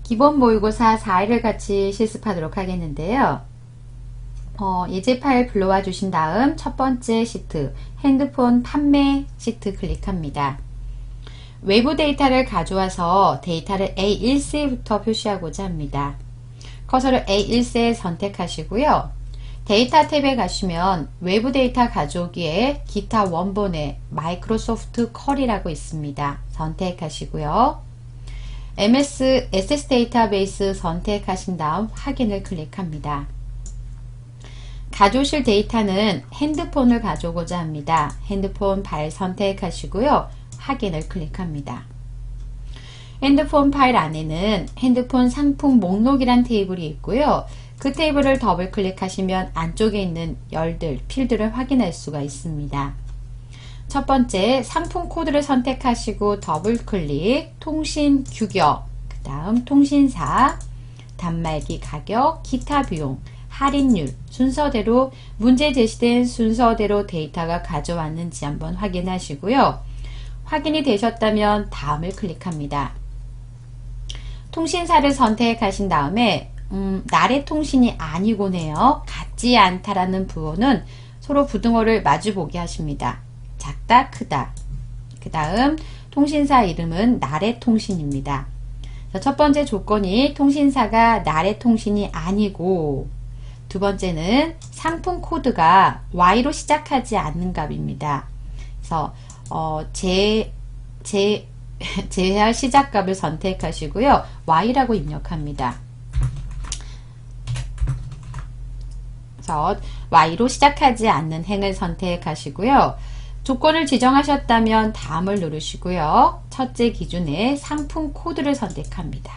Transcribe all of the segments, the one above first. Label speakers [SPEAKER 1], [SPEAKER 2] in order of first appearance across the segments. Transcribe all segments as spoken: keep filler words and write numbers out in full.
[SPEAKER 1] 기본 모의고사 사 일을 같이 실습하도록 하겠는데요. 어, 예제 파일 불러와 주신 다음 첫 번째 시트, 핸드폰 판매 시트 클릭합니다. 외부 데이터를 가져와서 데이터를 에이 원 셀부터 표시하고자 합니다. 커서를 에이 원 셀 선택하시고요. 데이터 탭에 가시면 외부 데이터 가져오기에 기타 원본에 마이크로소프트 컬이라고 있습니다. 선택하시고요. 엠에스 에스에스 데이터베이스 선택하신 다음 확인을 클릭합니다. 가져오실 데이터는 핸드폰을 가져오고자 합니다. 핸드폰 파일 선택하시고요. 확인을 클릭합니다. 핸드폰 파일 안에는 핸드폰 상품 목록이란 테이블이 있고요. 그 테이블을 더블 클릭하시면 안쪽에 있는 열들, 필드를 확인할 수가 있습니다. 첫 번째 상품 코드를 선택하시고 더블 클릭, 통신 규격, 그 다음 통신사, 단말기 가격, 기타 비용, 할인율 순서대로 문제 제시된 순서대로 데이터가 가져왔는지 한번 확인하시고요. 확인이 되셨다면 다음을 클릭합니다. 통신사를 선택하신 다음에 음, 나래 통신이 아니고네요. 같지 않다라는 부호는 서로 부등호를 마주보게 하십니다. 작다, 크다. 그 다음 통신사 이름은 나래 통신입니다. 첫 번째 조건이 통신사가 나래 통신이 아니고, 두 번째는 상품 코드가 와이로 시작하지 않는 값입니다. 그래서 어, 제, 제, 제할 시작값을 선택하시고요. 와이라고 입력합니다. 그래서 와이로 시작하지 않는 행을 선택하시고요. 조건을 지정하셨다면 다음을 누르시고요. 첫째 기준에 상품 코드를 선택합니다.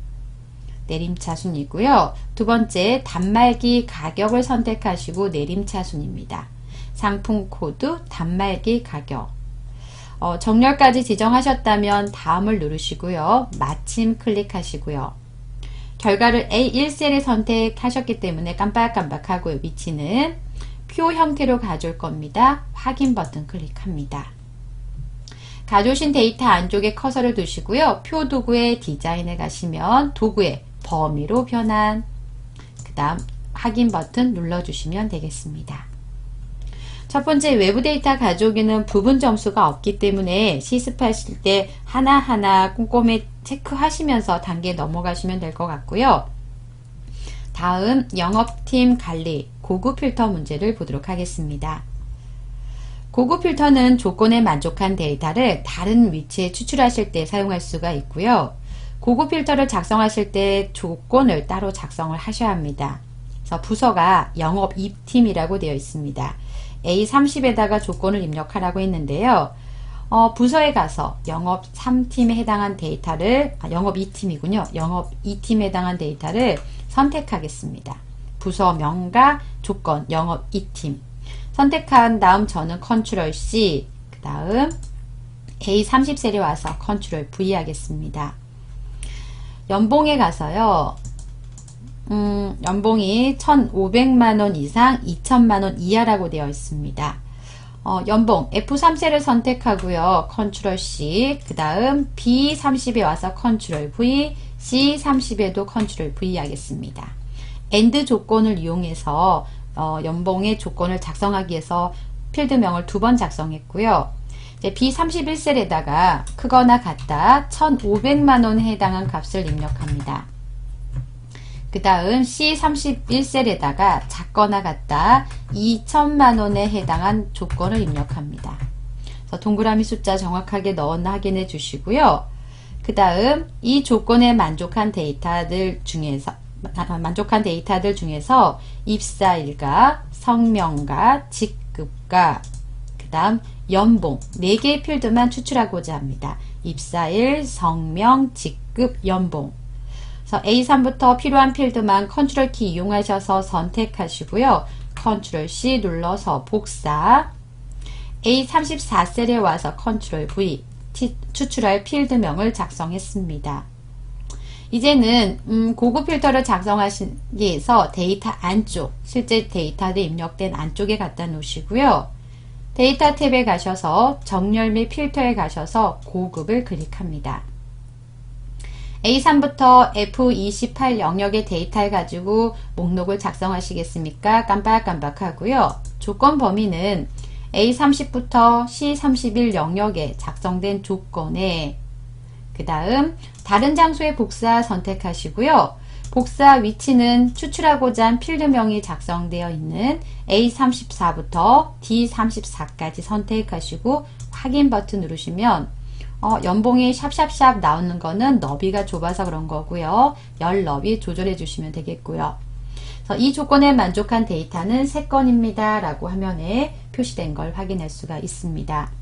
[SPEAKER 1] 내림차순이고요. 두 번째 단말기 가격을 선택하시고 내림차순입니다. 상품 코드 단말기 가격. 어, 정렬까지 지정하셨다면 다음을 누르시고요. 마침 클릭하시고요. 결과를 에이 원 셀에 선택하셨기 때문에 깜빡깜빡하고요. 위치는 표 형태로 가져올 겁니다. 확인 버튼 클릭합니다. 가져오신 데이터 안쪽에 커서를 두시고요. 표 도구의 디자인에 가시면 도구의 범위로 변환, 그 다음 확인 버튼 눌러주시면 되겠습니다. 첫 번째 외부 데이터 가져오기는 부분 점수가 없기 때문에 실습하실 때 하나하나 꼼꼼히 체크하시면서 단계 넘어가시면 될 것 같고요. 다음 영업팀 관리 고급 필터 문제를 보도록 하겠습니다. 고급 필터는 조건에 만족한 데이터를 다른 위치에 추출하실 때 사용할 수가 있고요. 고급 필터를 작성하실 때 조건을 따로 작성을 하셔야 합니다. 그래서 부서가 영업 이 팀이라고 되어 있습니다. 에이 삼십에다가 조건을 입력하라고 했는데요. 어, 부서에 가서 영업 삼 팀에 해당한 데이터를, 아, 영업 이 팀이군요. 영업 이 팀에 해당한 데이터를 선택하겠습니다. 부서명과 조건 영업 이 팀 선택한 다음 저는 컨트롤 씨, 그 다음 에이 삼십 셀에 와서 컨트롤 브이 하겠습니다. 연봉에 가서요. 음, 연봉이 천오백만 원 이상 이천만 원 이하라고 되어 있습니다. 어, 연봉 에프 삼 셀을 선택하고요. 컨트롤 씨, 그 다음 비 삼십에 와서 컨트롤 브이, 씨 삼십에도 컨트롤 브이 하겠습니다. 엔드 조건을 이용해서 어, 연봉의 조건을 작성하기 위해서 필드명을 두 번 작성했고요. 이제 비 삼십일 셀에다가 크거나 같다 천오백만 원에 해당한 값을 입력합니다. 그 다음 씨 삼십일 셀에다가 작거나 같다 이천만 원에 해당한 조건을 입력합니다. 그래서 동그라미 숫자 정확하게 넣었나 확인해 주시고요. 그 다음 이 조건에 만족한 데이터들 중에서 만족한 데이터들 중에서 입사일과 성명과 직급과 그 다음 연봉 네 개의 필드만 추출하고자 합니다. 입사일, 성명, 직급, 연봉. 그래서 에이 삼부터 필요한 필드만 컨트롤 키 이용하셔서 선택하시고요. 컨트롤 씨 눌러서 복사. 에이 삼십사 셀에 와서 컨트롤 브이 추출할 필드명을 작성했습니다. 이제는 음, 고급 필터를 작성하시기 위해서 데이터 안쪽, 실제 데이터를 입력된 안쪽에 갖다 놓으시고요. 데이터 탭에 가셔서 정렬 및 필터에 가셔서 고급을 클릭합니다. 에이 삼부터 에프 이십팔 영역의 데이터를 가지고 목록을 작성하시겠습니까? 깜빡깜빡 하고요. 조건 범위는 에이 삼십부터 씨 삼십일 영역에 작성된 조건에 그 다음 다른 장소의 복사 선택하시고요. 복사 위치는 추출하고자 한 필드명이 작성되어 있는 에이 삼십사부터 디 삼십사까지 선택하시고 확인 버튼 누르시면 어, 연봉이 샵샵샵 나오는 거는 너비가 좁아서 그런 거고요. 열 너비 조절해 주시면 되겠고요. 그래서 이 조건에 만족한 데이터는 세 건입니다. 라고 화면에 표시된 걸 확인할 수가 있습니다.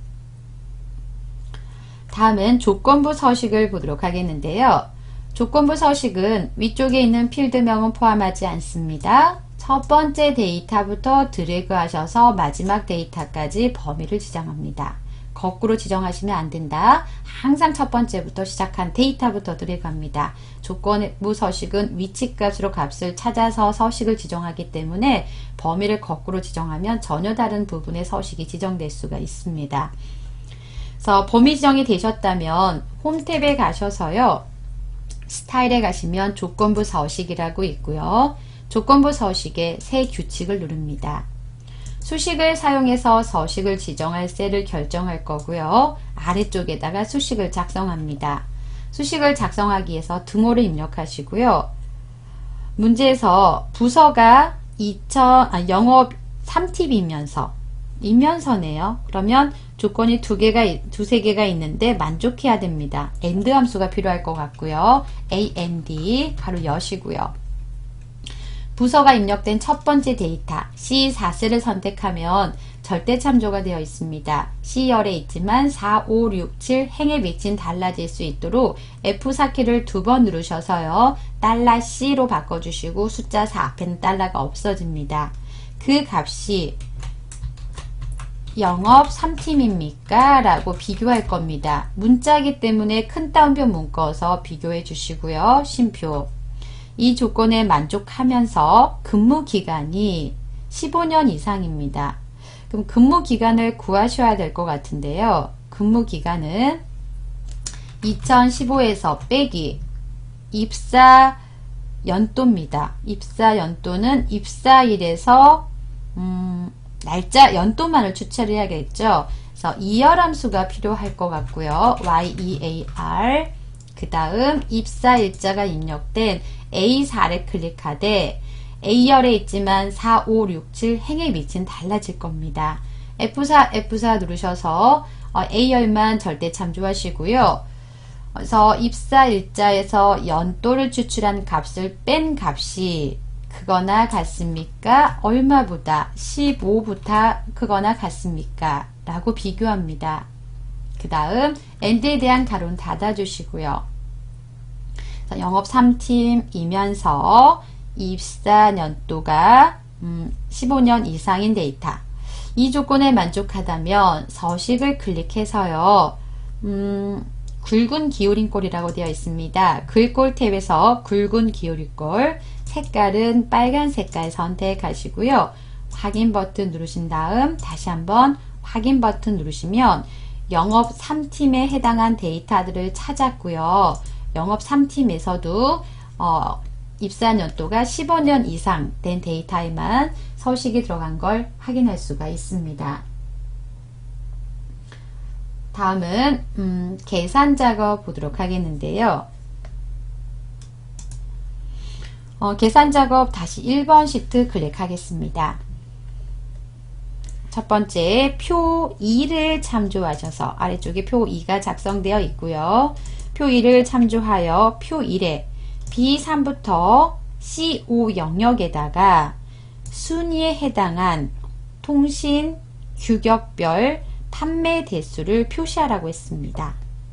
[SPEAKER 1] 다음은 조건부 서식을 보도록 하겠는데요. 조건부 서식은 위쪽에 있는 필드명은 포함하지 않습니다. 첫 번째 데이터부터 드래그 하셔서 마지막 데이터까지 범위를 지정합니다. 거꾸로 지정하시면 안 된다. 항상 첫 번째부터 시작한 데이터부터 드래그합니다. 조건부 서식은 위치값으로 값을 찾아서 서식을 지정하기 때문에 범위를 거꾸로 지정하면 전혀 다른 부분의 서식이 지정될 수가 있습니다. 그래서 범위 지정이 되셨다면 홈 탭에 가셔서요. 스타일에 가시면 조건부 서식이라고 있고요. 조건부 서식에 새 규칙을 누릅니다. 수식을 사용해서 서식을 지정할 셀을 결정할 거고요. 아래쪽에다가 수식을 작성합니다. 수식을 작성하기 위해서 등호를 입력하시고요. 문제에서 부서가 이천, 아, 영업 삼 팁이면서 이면서네요. 그러면 조건이 두 개가, 두세 개가 있는데 만족해야 됩니다. and 함수가 필요할 것 같고요. and 바로 여시고요. 부서가 입력된 첫 번째 데이터 씨 사 셀을 선택하면 절대 참조가 되어 있습니다. C열에 있지만 사, 오, 육, 칠 행의 위치는 달라질 수 있도록 에프 사 키를 두 번 누르셔서요. 달러 C로 바꿔주시고 숫자 사 앞에는 달러가 없어집니다. 그 값이 영업 삼 팀입니까? 라고 비교할 겁니다. 문자이기 때문에 큰 따옴표 묶어서 비교해 주시고요. 쉼표. 이 조건에 만족하면서 근무 기간이 십오 년 이상입니다. 그럼 근무 기간을 구하셔야 될 것 같은데요. 근무 기간은 이천십오에서 빼기 입사 연도입니다. 입사 연도는 입사일에서 음, 날짜 연도만을 추출해야겠죠. 그래서 이열 함수가 필요할 것 같고요. yer 그 다음 입사 일자가 입력된 에이 사를 클릭하되 A열에 있지만 사, 오, 육, 칠 행의 위치는 달라질 겁니다. 에프 사, 에프 사 누르셔서 어, A열만 절대 참조하시고요. 그래서 입사 일자에서 연도를 추출한 값을 뺀 값이 크거나 같습니까? 얼마보다 십오보다 크거나 같습니까? 라고 비교합니다. 그 다음 and에 대한 가로는 닫아주시고요. 영업 삼 팀이면서 입사 연도가 음, 십오 년 이상인 데이터. 이 조건에 만족하다면 서식을 클릭해서요. 음, 굵은 기울인 꼴이라고 되어 있습니다. 글꼴 탭에서 굵은 기울인 꼴 색깔은 빨간 색깔 선택하시고요. 확인 버튼 누르신 다음 다시 한번 확인 버튼 누르시면 영업 삼 팀에 해당한 데이터들을 찾았고요. 영업 삼 팀에서도 어, 입사 연도가 십오 년 이상 된 데이터에만 서식이 들어간 걸 확인할 수가 있습니다. 다음은 음, 계산 작업 보도록 하겠는데요. 어, 계산 작업 다시 일 번 시트 클릭하겠습니다. 첫 번째 표 이를 참조하셔서 아래쪽에 표 이가 작성되어 있고요. 표 이를 참조하여 표 일에 비 삼부터 씨 오 영역에다가 순위에 해당한 통신 규격별 판매 대수를 표시하라고 했습니다.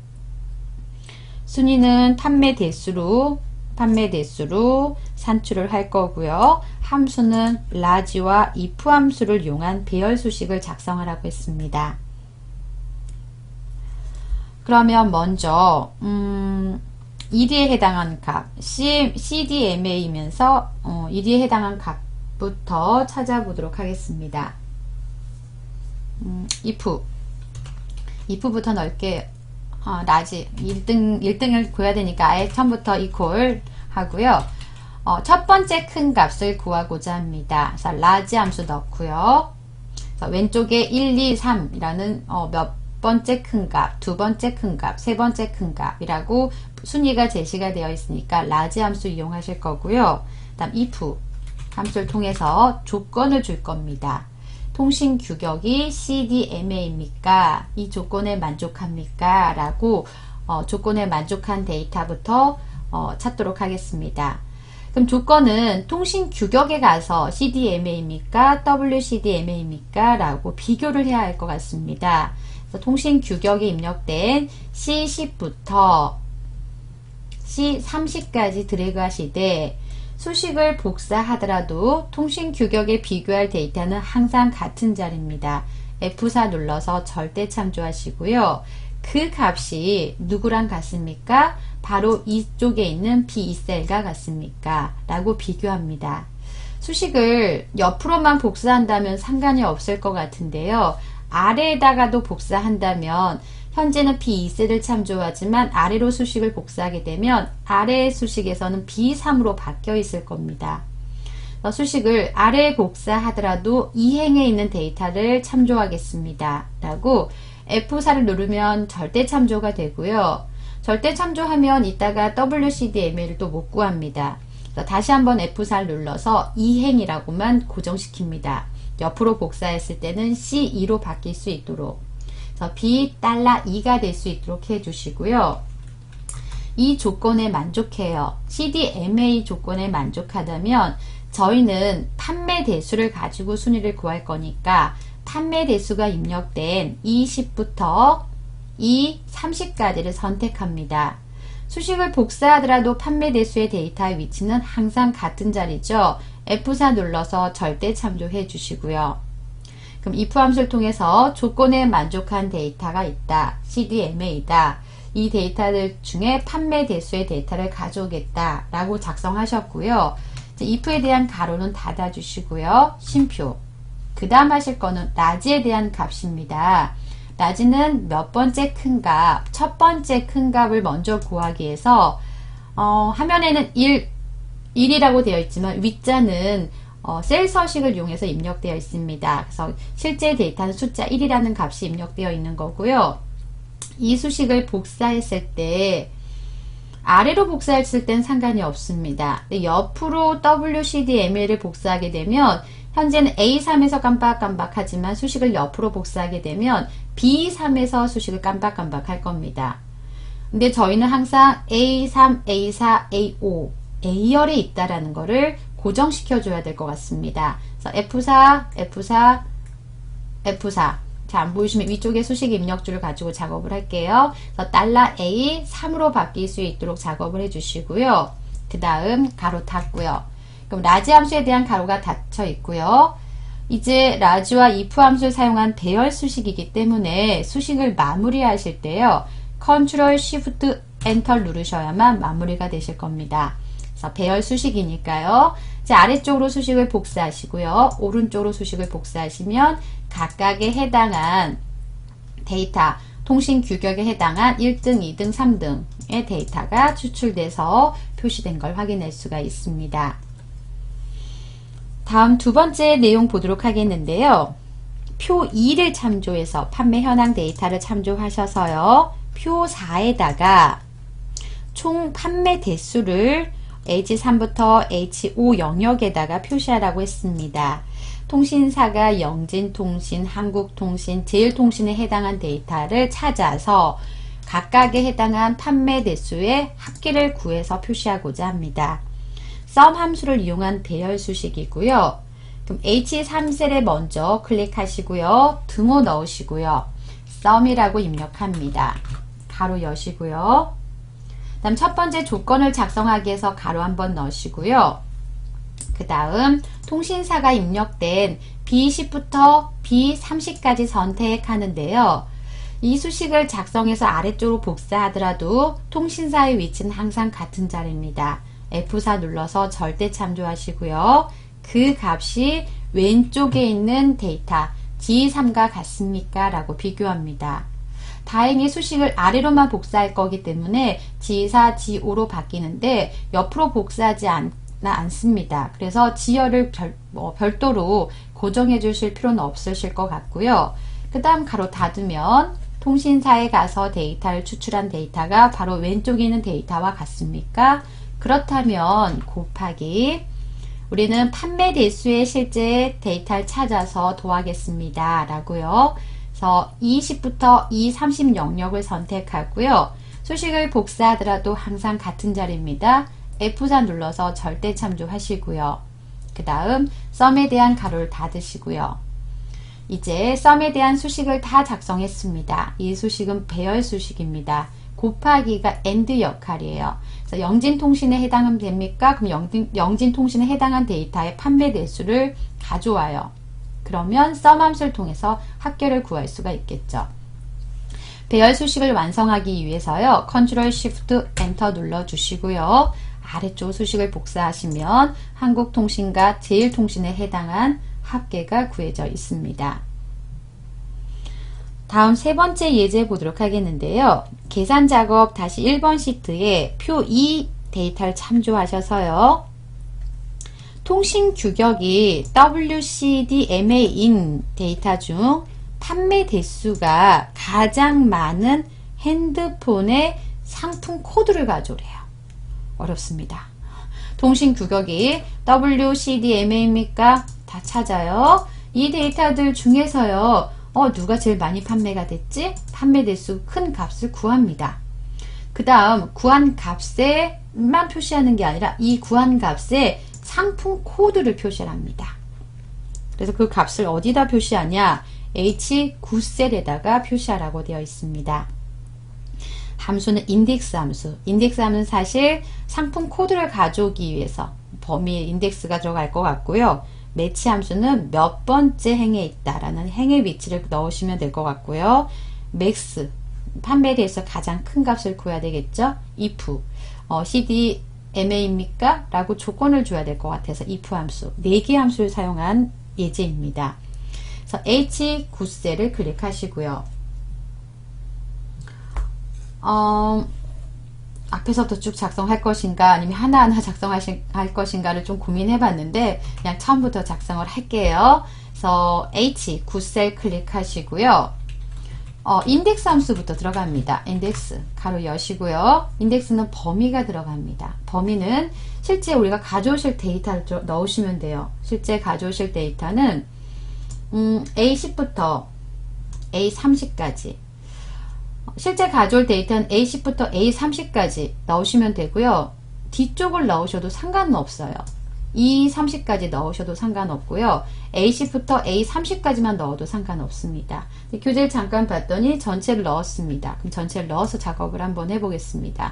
[SPEAKER 1] 순위는 판매 대수로 판매 대수로 산출을 할 거고요. 함수는 large와 if 함수를 이용한 배열 수식을 작성하라고 했습니다. 그러면 먼저 음, 이디에 해당한 값 씨, 씨디엠에이면서 어, 이디에 해당한 값부터 찾아보도록 하겠습니다. 음, if if부터 넓게 어, 라지 일 등 일 등을 구해야 되니까 아예 처음부터 이퀄 하고요. 어, 첫 번째 큰 값을 구하고자 합니다. 그래서 라지 함수 넣고요. 그래서 왼쪽에 일, 이, 삼이라는 어, 몇 번째 큰 값, 두 번째 큰 값, 세 번째 큰 값이라고 순위가 제시가 되어 있으니까 라지 함수 이용하실 거고요. 다음 if 함수를 통해서 조건을 줄 겁니다. 통신 규격이 씨디엠에이입니까? 이 조건에 만족합니까? 라고 어, 조건에 만족한 데이터부터 어, 찾도록 하겠습니다. 그럼 조건은 통신 규격에 가서 씨디엠에이입니까? 더블유씨디엠에이입니까? 라고 비교를 해야 할 것 같습니다. 그래서 통신 규격이 입력된 씨 십부터 씨 삼십까지 드래그 하시되 수식을 복사하더라도 통신 규격에 비교할 데이터는 항상 같은 자리입니다. 에프 사 눌러서 절대 참조하시고요. 그 값이 누구랑 같습니까? 바로 이쪽에 있는 비 이 셀과 같습니까? 라고 비교합니다. 수식을 옆으로만 복사한다면 상관이 없을 것 같은데요. 아래에다가도 복사한다면 현재는 비 이 셀을 참조하지만 아래로 수식을 복사하게 되면 아래의 수식에서는 비 삼으로 바뀌어 있을 겁니다. 수식을 아래에 복사하더라도 이행에 있는 데이터를 참조하겠습니다. 라고 에프 사를 누르면 절대 참조가 되고요. 절대 참조하면 이따가 더블유씨디엠에이를 또 못 구합니다. 다시 한번 에프 사를 눌러서 이행이라고만 고정시킵니다. 옆으로 복사했을 때는 씨 이로 바뀔 수 있도록 비 이가 될 수 있도록 해주시고요. 이 조건에 만족해요. 씨디엠에이 조건에 만족하다면 저희는 판매 대수를 가지고 순위를 구할 거니까 판매 대수가 입력된 이 십부터 이 삼십까지를 선택합니다. 수식을 복사하더라도 판매 대수의 데이터의 위치는 항상 같은 자리죠. 에프 사 눌러서 절대 참조해 주시고요. 그럼 if 함수를 통해서 조건에 만족한 데이터가 있다. 씨디엠에이다. 이 데이터들 중에 판매 대수의 데이터를 가져오겠다. 라고 작성하셨고요. if에 대한 가로는 닫아주시고요. 쉼표. 그 다음 하실 거는 라지에 대한 값입니다. 라지는 몇 번째 큰 값, 첫 번째 큰 값을 먼저 구하기 위해서 어, 화면에는 일, 일이라고 되어 있지만 윗자는 어, 셀 서식을 이용해서 입력되어 있습니다. 그래서 실제 데이터는 숫자 일이라는 값이 입력되어 있는 거고요. 이 수식을 복사했을 때 아래로 복사했을 땐 상관이 없습니다. 옆으로 더블유씨디엠에이를 복사하게 되면 현재는 에이 삼에서 깜빡깜빡하지만 수식을 옆으로 복사하게 되면 비 삼에서 수식을 깜빡깜빡 할 겁니다. 근데 저희는 항상 에이 삼, 에이 사, 에이 오, A열에 있다라는 거를 고정시켜 줘야 될 것 같습니다. 그래서 에프 사, 에프 사, 에프 사. 자, 안 보이시면 위쪽에 수식 입력줄을 가지고 작업을 할게요. 그래서 달러 A 삼으로 바뀔 수 있도록 작업을 해주시고요. 그 다음 가로 닫고요. 그럼 라지 함수에 대한 가로가 닫혀 있고요. 이제 라지와 if 함수를 사용한 배열 수식이기 때문에 수식을 마무리하실 때요. 컨트롤 쉬프트 엔터 누르셔야만 마무리가 되실 겁니다. 그래서 배열 수식이니까요. 이제 아래쪽으로 수식을 복사하시고요. 오른쪽으로 수식을 복사하시면 각각에 해당한 데이터, 통신 규격에 해당한 일 등, 이 등, 삼 등의 데이터가 추출돼서 표시된 걸 확인할 수가 있습니다. 다음 두 번째 내용 보도록 하겠는데요. 표 이를 참조해서 판매 현황 데이터를 참조하셔서요. 표 사에다가 총 판매 대수를 에이치 삼부터 에이치 오 영역에다가 표시하라고 했습니다. 통신사가 영진통신, 한국통신, 제일통신에 해당한 데이터를 찾아서 각각에 해당한 판매 대수의 합계를 구해서 표시하고자 합니다. sum 함수를 이용한 배열 수식이고요. 그럼 에이치 삼 셀에 먼저 클릭하시고요. 등호 넣으시고요. sum이라고 입력합니다. 가로 여시고요. 다음 첫 번째 조건을 작성하기 위해서 가로 한번 넣으시고요. 그 다음 통신사가 입력된 비 십부터 비 삼십까지 선택하는데요. 이 수식을 작성해서 아래쪽으로 복사하더라도 통신사의 위치는 항상 같은 자리입니다. 에프 사 눌러서 절대 참조하시고요. 그 값이 왼쪽에 있는 데이터 디 삼과 같습니까? 라고 비교합니다. 다행히 수식을 아래로만 복사할 거기 때문에 지사, 지오로 바뀌는데 옆으로 복사하지 않, 않습니다. 그래서 지열을 별, 뭐 별도로 고정해 주실 필요는 없으실 것 같고요. 그 다음 가로 닫으면 통신사에 가서 데이터를 추출한 데이터가 바로 왼쪽에 있는 데이터와 같습니까? 그렇다면 곱하기 우리는 판매 대수의 실제 데이터를 찾아서 더하겠습니다. 라고요. 그래서 이십부터 이 삼십 영역을 선택하고요. 수식을 복사하더라도 항상 같은 자리입니다. 에프 사 눌러서 절대 참조하시고요. 그 다음 썸에 대한 가로를 닫으시고요. 이제 썸에 대한 수식을 다 작성했습니다. 이 수식은 배열 수식입니다. 곱하기가 AND 역할이에요. 그래서 영진통신에 해당하면 됩니까? 그럼 영진, 영진통신에 해당한 데이터의 판매 대수를 가져와요. 그러면 썸 함수를 통해서 합계를 구할 수가 있겠죠. 배열 수식을 완성하기 위해서요. 컨트롤 쉬프트 엔터 눌러주시고요. 아래쪽 수식을 복사하시면 한국통신과 제일통신에 해당한 합계가 구해져 있습니다. 다음 세 번째 예제 보도록 하겠는데요. 계산 작업 다시 일 번 시트에 표 이 데이터를 참조하셔서요. 통신 규격이 더블유 씨 디 엠 에이인 데이터 중 판매 대수가 가장 많은 핸드폰의 상품 코드를 가져오래요. 어렵습니다. 통신 규격이 더블유 씨 디 엠 에이입니까? 다 찾아요. 이 데이터들 중에서요. 어, 누가 제일 많이 판매가 됐지? 판매 대수 큰 값을 구합니다. 그 다음 구한 값에만 표시하는 게 아니라 이 구한 값에 상품 코드를 표시합니다. 그래서 그 값을 어디다 표시하냐? 에이치 구 셀에다가 표시하라고 되어 있습니다. 함수는 인덱스 함수. 인덱스 함수는 사실 상품 코드를 가져오기 위해서 범위에 인덱스가 들어갈 것 같고요. 매치 함수는 몇 번째 행에 있다라는 행의 위치를 넣으시면 될 것 같고요. 맥스, 판매에 대해서 가장 큰 값을 구해야 되겠죠. if, 어, 씨 디 엠 에이입니까? 라고 조건을 줘야 될 것 같아서 if 함수, 네 개 함수를 사용한 예제입니다. 그래서 에이치 구 셀을 클릭하시고요. 어, 앞에서부터 쭉 작성할 것인가 아니면 하나하나 작성할 것인가를 좀 고민해 봤는데 그냥 처음부터 작성을 할게요. 그래서 에이치 구 셀 클릭하시고요. 어, 인덱스 함수부터 들어갑니다. 인덱스 가로 여시고요. 인덱스는 범위가 들어갑니다. 범위는 실제 우리가 가져오실 데이터를 넣으시면 돼요. 실제 가져오실 데이터는 음, 에이 십부터 에이 삼십까지 실제 가져올 데이터는 에이 십부터 에이 삼십까지 넣으시면 되고요. 뒤쪽을 넣으셔도 상관은 없어요. 이 삼십까지 넣으셔도 상관없고요. 에이 십부터 에이 삼십까지만 넣어도 상관없습니다. 교재를 잠깐 봤더니 전체를 넣었습니다. 그럼 전체를 넣어서 작업을 한번 해보겠습니다.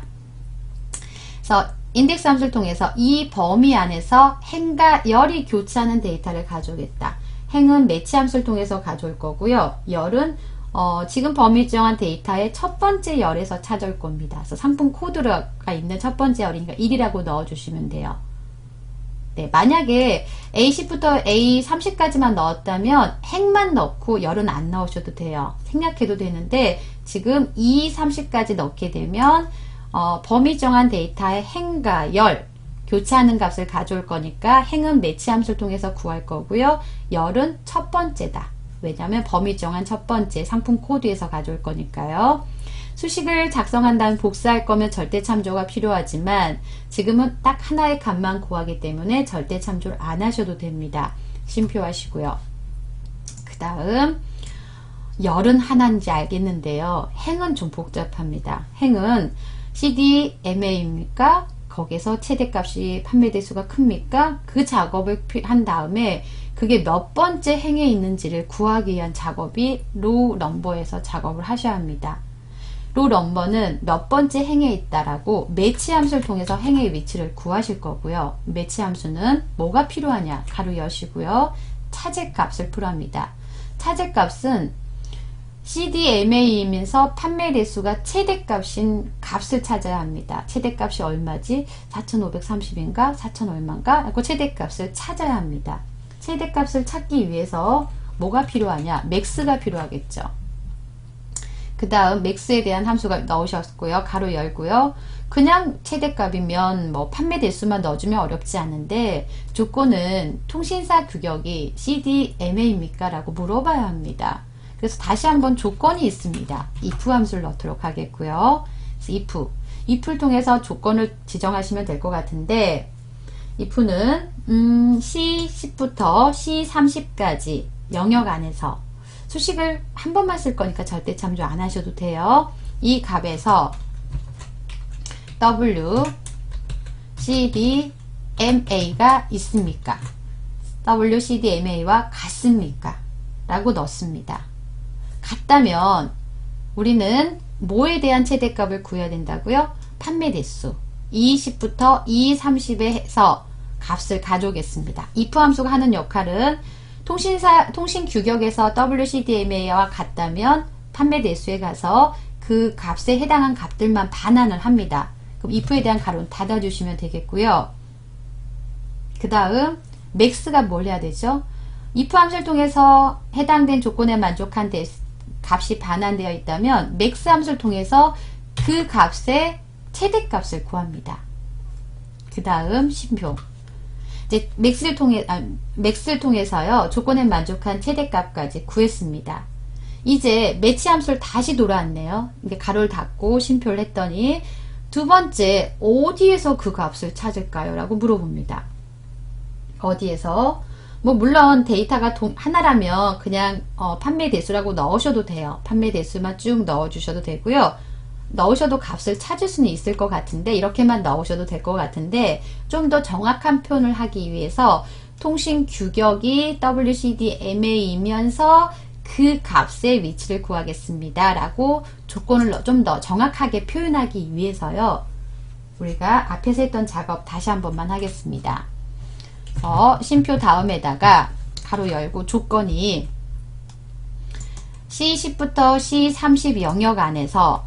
[SPEAKER 1] 그래서 인덱스 함수를 통해서 이 범위 안에서 행과 열이 교차하는 데이터를 가져오겠다. 행은 매치 함수를 통해서 가져올 거고요. 열은 어, 지금 범위 정한 데이터의 첫 번째 열에서 찾아올 겁니다. 그래서 상품 코드가 있는 첫 번째 열이니까 일이라고 넣어주시면 돼요. 네, 만약에 에이 십부터 에이 삼십까지만 넣었다면 행만 넣고 열은 안 넣으셔도 돼요. 생략해도 되는데 지금 이 삼십까지 넣게 되면 어, 범위 정한 데이터의 행과 열 교차하는 값을 가져올 거니까 행은 매치 함수를 통해서 구할 거고요. 열은 첫 번째다. 왜냐하면 범위 정한 첫 번째 상품 코드에서 가져올 거니까요. 수식을 작성한 다음 복사할 거면 절대 참조가 필요하지만 지금은 딱 하나의 값만 구하기 때문에 절대 참조를 안 하셔도 됩니다. 쉼표하시고요. 그 다음 열은 하나인지 알겠는데요. 행은 좀 복잡합니다. 행은 씨 디 엠 에이입니까? 거기서 최대값이 판매 대수가 큽니까? 그 작업을 한 다음에 그게 몇 번째 행에 있는지를 구하기 위한 작업이 로우 넘버에서 작업을 하셔야 합니다. 로우 넘버는 몇 번째 행에 있다라고 매치 함수를 통해서 행의 위치를 구하실 거고요. 매치 함수는 뭐가 필요하냐? 가로 여시고요. 차제값을 풀어합니다. 차제값은 씨 디 엠 에이이면서 판매 대수가 최대값인 값을 찾아야 합니다. 최대값이 얼마지? 사천오백삼십인가? 사천 얼마인가? 그 최대값을 찾아야 합니다. 최대값을 찾기 위해서 뭐가 필요하냐? 맥스가 필요하겠죠. 그 다음 맥스에 대한 함수가 넣으셨고요. 가로 열고요. 그냥 최대값이면 뭐 판매 대수만 넣어주면 어렵지 않은데 조건은 통신사 규격이 씨디엠에이입니까? 라고 물어봐야 합니다. 그래서 다시 한번 조건이 있습니다. if 함수를 넣도록 하겠고요. 그래서 if, if를 통해서 조건을 지정하시면 될 것 같은데 if는 음, 씨 십부터 씨 삼십까지 영역 안에서 수식을 한 번만 쓸 거니까 절대 참조 안 하셔도 돼요. 이 값에서 W, C, D, M, A가 있습니까? W, C, D, M, A와 같습니까? 라고 넣습니다. 같다면 우리는 뭐에 대한 최대값을 구해야 된다고요? 판매 대수 이 십부터 이 삼십에 해서 값을 가져오겠습니다. if 함수가 하는 역할은 통신사, 통신 규격에서 W C D M A와 같다면 판매 대수에 가서 그 값에 해당한 값들만 반환을 합니다. 그럼 if에 대한 가로는 닫아주시면 되겠고요. 그 다음 max가 뭘 해야 되죠? if 함수를 통해서 해당된 조건에 만족한 대, 값이 반환되어 있다면 max 함수를 통해서 그 값의 최대값을 구합니다. 그 다음 쉼표. 이제 맥스를 통해 아, 맥스를 통해서요 조건에 만족한 최대값까지 구했습니다. 이제 매치 함수를 다시 돌아왔네요. 이게 가로를 닫고 쉼표를 했더니 두 번째 어디에서 그 값을 찾을까요? 라고 물어봅니다. 어디에서? 뭐 물론 데이터가 동, 하나라면 그냥 어, 판매 대수라고 넣으셔도 돼요. 판매 대수만 쭉 넣어주셔도 되고요. 넣으셔도 값을 찾을 수는 있을 것 같은데 이렇게만 넣으셔도 될 것 같은데 좀 더 정확한 표현을 하기 위해서 통신 규격이 더블유 씨 디 엠 에이이면서 그 값의 위치를 구하겠습니다 라고 조건을 좀 더 정확하게 표현하기 위해서요 우리가 앞에서 했던 작업 다시 한 번만 하겠습니다. 어, 쉼표 다음에다가 가로 열고 조건이 씨 십부터 씨 삼십 영역 안에서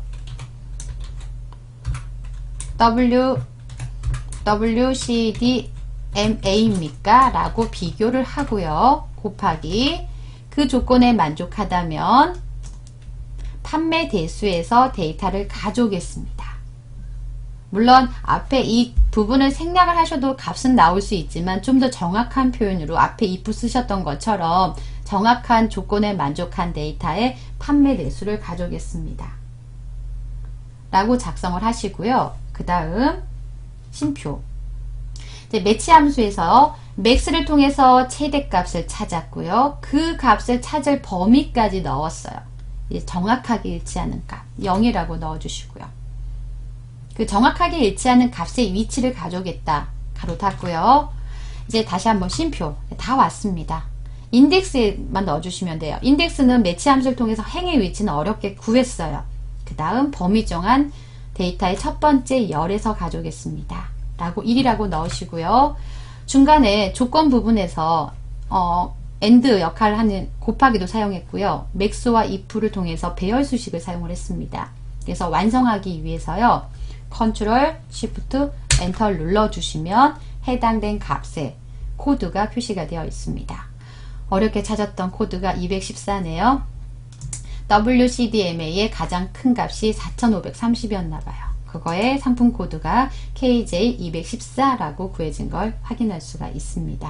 [SPEAKER 1] W, W, C, D, M, A입니까? 라고 비교를 하고요. 곱하기 그 조건에 만족하다면 판매 대수에서 데이터를 가져오겠습니다. 물론 앞에 이 부분을 생략을 하셔도 값은 나올 수 있지만 좀 더 정확한 표현으로 앞에 if 쓰셨던 것처럼 정확한 조건에 만족한 데이터의 판매 대수를 가져오겠습니다. 라고 작성을 하시고요. 그 다음 쉼표 이제 매치 함수에서 max를 통해서 최대값을 찾았고요. 그 값을 찾을 범위까지 넣었어요. 이제 정확하게 일치하는 값 영이라고 넣어주시고요. 그 정확하게 일치하는 값의 위치를 가져오겠다. 가로 닫고요. 이제 다시 한번 쉼표 다 왔습니다. 인덱스에만 넣어주시면 돼요. 인덱스는 매치 함수를 통해서 행의 위치는 어렵게 구했어요. 그 다음 범위 정한 데이터의 첫 번째 열에서 가져오겠습니다. 라고 일이라고 넣으시고요. 중간에 조건 부분에서 어, AND 역할을 하는 곱하기도 사용했고요. max와 if를 통해서 배열 수식을 사용을 했습니다. 그래서 완성하기 위해서요. 컨트롤 쉬프트 엔터를 눌러주시면 해당된 값의 코드가 표시가 되어 있습니다. 어렵게 찾았던 코드가 이백십사네요. 더블유 씨 디 엠 에이의 가장 큰 값이 사천오백삼십이었나봐요. 그거의 상품 코드가 케이 제이 이백십사라고 구해진 걸 확인할 수가 있습니다.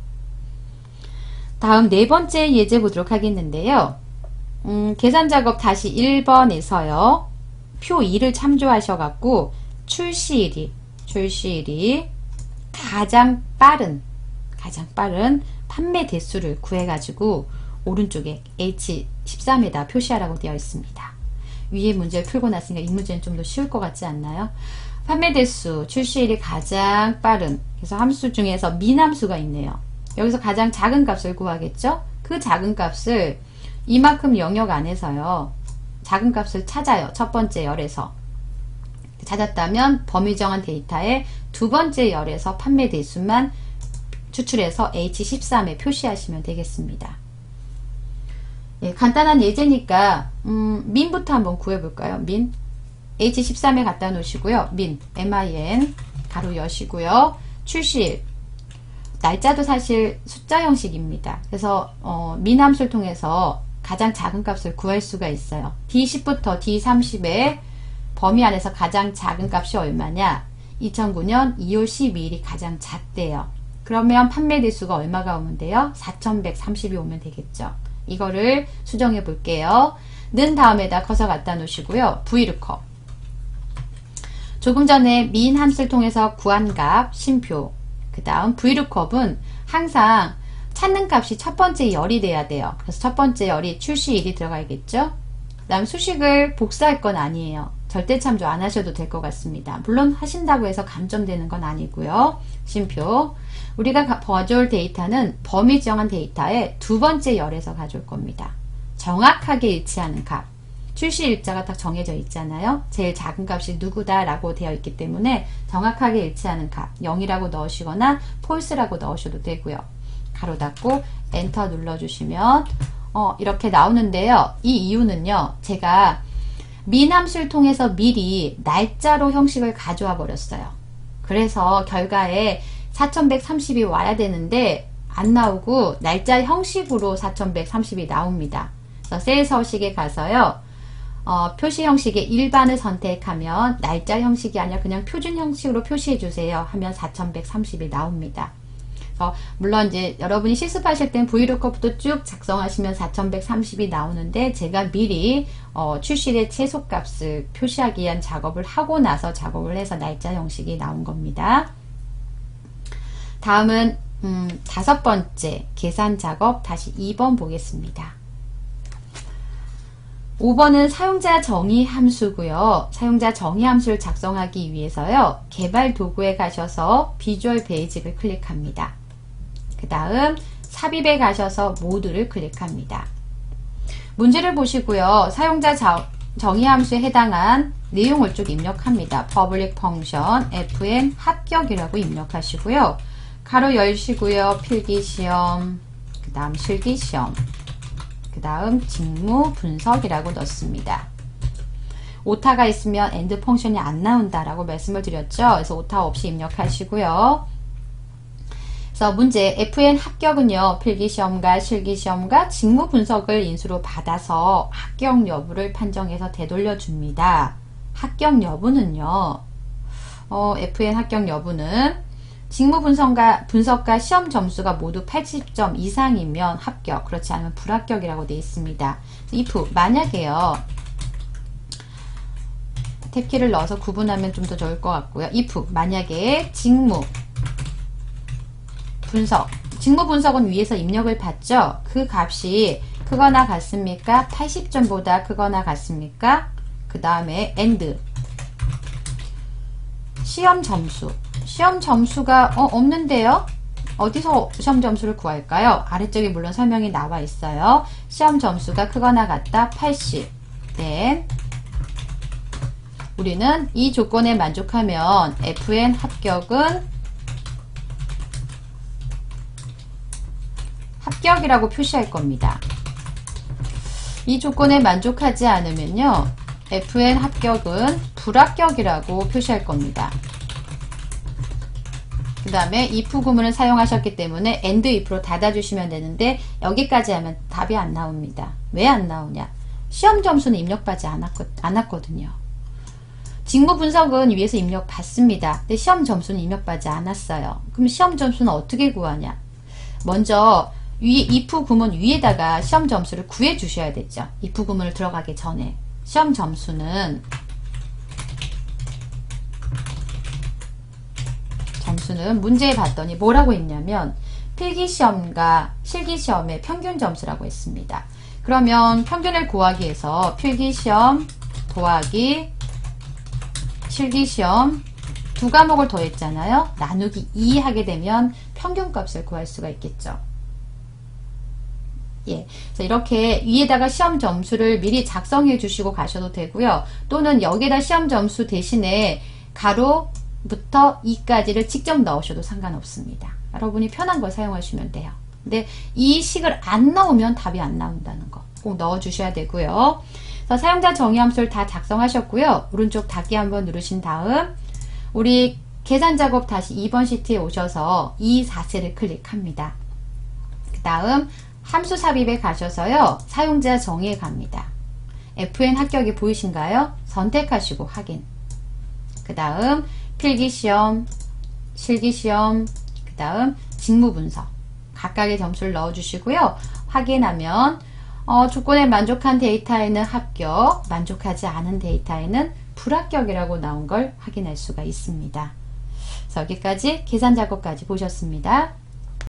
[SPEAKER 1] 다음 네 번째 예제 보도록 하겠는데요. 음, 계산 작업 다시 일 번에서요. 표 이를 참조하셔갖고 출시일이, 출시일이 가장 빠른, 가장 빠른 판매 대수를 구해가지고 오른쪽에 에이치 십삼에다 표시하라고 되어 있습니다. 위에 문제를 풀고 났으니까 이 문제는 좀 더 쉬울 것 같지 않나요? 판매 대수, 출시일이 가장 빠른, 그래서 함수 중에서 민 함수가 있네요. 여기서 가장 작은 값을 구하겠죠? 그 작은 값을 이만큼 영역 안에서요. 작은 값을 찾아요. 첫 번째 열에서. 찾았다면 범위 정한 데이터의 두 번째 열에서 판매 대수만 추출해서 에이치 십삼에 표시하시면 되겠습니다. 예, 간단한 예제니까 음, 민부터 한번 구해볼까요? 민 에이치 십삼에 갖다 놓으시고요. 민 min 가로 여시고요. 출시일 날짜도 사실 숫자 형식입니다. 그래서 어, 민 함수를 통해서 가장 작은 값을 구할 수가 있어요. 디 십부터 디 삼십의 범위 안에서 가장 작은 값이 얼마냐? 이천구 년 이월 십이일이 가장 작대요. 그러면 판매 대수가 얼마가 오면 돼요? 사천백삼십이 오면 되겠죠. 이거를 수정해 볼게요. 는 다음에다 커서 갖다 놓으시고요. 브이루컵. 조금 전에 민 함수를 통해서 구한 값, 쉼표. 그 다음 브이루컵은 항상 찾는 값이 첫 번째 열이 돼야 돼요. 그래서 첫 번째 열이 출시일이 들어가야겠죠. 그 다음 수식을 복사할 건 아니에요. 절대 참조 안 하셔도 될 것 같습니다. 물론 하신다고 해서 감점되는 건 아니고요. 쉼표. 우리가 가져올 데이터는 범위 지정한 데이터의 두 번째 열에서 가져올 겁니다. 정확하게 일치하는 값. 출시 일자가 딱 정해져 있잖아요. 제일 작은 값이 누구다 라고 되어 있기 때문에 정확하게 일치하는 값 영이라고 넣으시거나 폴스라고 넣으셔도 되고요. 가로 닫고 엔터 눌러주시면 어, 이렇게 나오는데요. 이 이유는요. 제가 민 함수를 통해서 미리 날짜로 형식을 가져와 버렸어요. 그래서 결과에 사천백삼십이 와야 되는데 안 나오고 날짜 형식으로 사천백삼십이 나옵니다. 그래서 셀 서식에 가서요. 어, 표시 형식의 일반을 선택하면 날짜 형식이 아니라 그냥 표준 형식으로 표시해 주세요 하면 사천백삼십이 나옵니다. 어, 물론 이제 여러분이 실습하실 땐 브이루컵부터 쭉 작성하시면 사천백삼십이 나오는데 제가 미리 어, 출시일의 최소값을 표시하기 위한 작업을 하고 나서 작업을 해서 날짜 형식이 나온 겁니다. 다음은 음, 다섯 번째 계산 작업 다시 이 번 보겠습니다. 오 번은 사용자 정의 함수고요. 사용자 정의 함수를 작성하기 위해서요. 개발 도구에 가셔서 비주얼 베이직을 클릭합니다. 그 다음 삽입에 가셔서 모드를 클릭합니다. 문제를 보시고요. 사용자 자, 정의 함수에 해당한 내용을 쭉 입력합니다. public function fn 합격이라고 입력하시고요. 가로 열시고요. 필기시험, 그 다음 실기시험, 그 다음 직무 분석이라고 넣습니다. 오타가 있으면 end 펑션이 안 나온다라고 말씀을 드렸죠. 그래서 오타 없이 입력하시고요. 그래서 문제 에프엔 합격은요. 필기시험과 실기시험과 직무 분석을 인수로 받아서 합격 여부를 판정해서 되돌려 줍니다. 합격 여부는요. 어, 에프엔 합격 여부는 직무 분석과, 분석과 시험 점수가 모두 팔십 점 이상이면 합격, 그렇지 않으면 불합격이라고 되어 있습니다. if 만약에요. 탭키를 넣어서 구분하면 좀 더 좋을 것 같고요. if 만약에 직무 분석, 직무 분석은 위에서 입력을 받죠. 그 값이 크거나 같습니까? 팔십 점보다 크거나 같습니까? 그 다음에 and 시험 점수, 시험 점수가 어, 없는데요? 어디서 시험 점수를 구할까요? 아래쪽에 물론 설명이 나와 있어요. 시험 점수가 크거나 같다 팔십. then 우리는 이 조건에 만족하면 에프엔 합격은 합격이라고 표시할 겁니다. 이 조건에 만족하지 않으면요. 에프엔 합격은 불합격이라고 표시할 겁니다. 그 다음에 if 구문을 사용하셨기 때문에 and if로 닫아주시면 되는데 여기까지 하면 답이 안 나옵니다. 왜 안 나오냐? 시험 점수는 입력받지 않았거, 않았거든요. 직무 분석은 위에서 입력받습니다. 근데 시험 점수는 입력받지 않았어요. 그럼 시험 점수는 어떻게 구하냐? 먼저 위, if 구문 위에다가 시험 점수를 구해 주셔야 되죠. if 구문을 들어가기 전에 시험 점수는 점수는 문제에 봤더니 뭐라고 했냐면 필기시험과 실기시험의 평균 점수라고 했습니다. 그러면 평균을 구하기 위해서 필기시험 더하기 실기시험 두 과목을 더했잖아요. 나누기 이 하게 되면 평균값을 구할 수가 있겠죠. 예, 그래서 이렇게 위에다가 시험 점수를 미리 작성해 주시고 가셔도 되고요. 또는 여기에다 시험 점수 대신에 가로부터 이까지를 직접 넣으셔도 상관없습니다. 여러분이 편한 걸 사용하시면 돼요. 근데 이 식을 안 넣으면 답이 안 나온다는 거 꼭 넣어 주셔야 되고요. 그래서 사용자 정의 함수를 다 작성하셨고요. 오른쪽 닫기 한번 누르신 다음 우리 계산 작업 다시 이 번 시트에 오셔서 이 사 셀을 클릭합니다. 그 다음 함수 삽입에 가셔서요. 사용자 정의에 갑니다. 에프엔 합격이 보이신가요? 선택하시고 확인. 그 다음 필기시험, 실기시험, 그 다음 직무분석 각각의 점수를 넣어주시고요. 확인하면 어, 조건에 만족한 데이터에는 합격, 만족하지 않은 데이터에는 불합격이라고 나온 걸 확인할 수가 있습니다. 그래서 여기까지 계산 작업까지 보셨습니다.